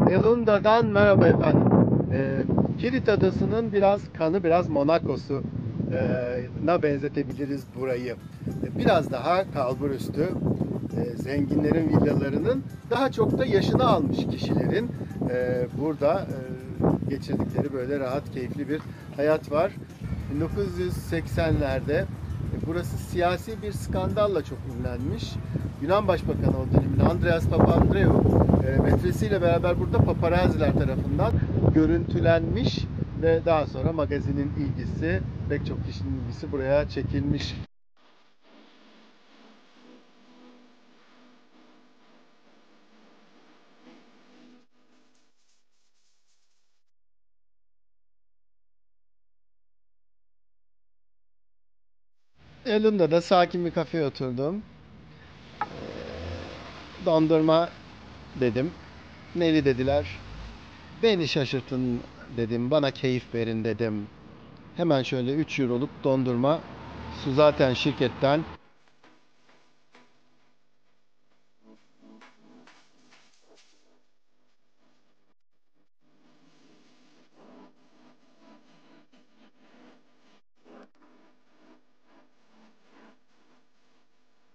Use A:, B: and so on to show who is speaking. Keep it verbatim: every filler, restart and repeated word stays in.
A: Elunda'dan merhaba efendim. Ee, Kilit Adası'nın biraz kanı, biraz Monaco'su e, na benzetebiliriz burayı. E, Biraz daha kalburüstü, e, zenginlerin villalarının daha çok da yaşını almış kişilerin e, burada e, geçirdikleri böyle rahat, keyifli bir hayat var. bin dokuz yüz seksenlerde e, burası siyasi bir skandalla çok ünlenmiş. Yunan Başbakanı o dönemin Andreas Papandreou e, metresiyle beraber burada paparazziler tarafından görüntülenmiş ve daha sonra magazinin ilgisi, pek çok kişinin ilgisi buraya çekilmiş. Elunda'da da sakin bir kafeye oturdum. Dondurma dedim. Neli dediler. Beni şaşırtın dedim. Bana keyif verin dedim. Hemen şöyle üç euroluk dondurma. Su zaten şirketten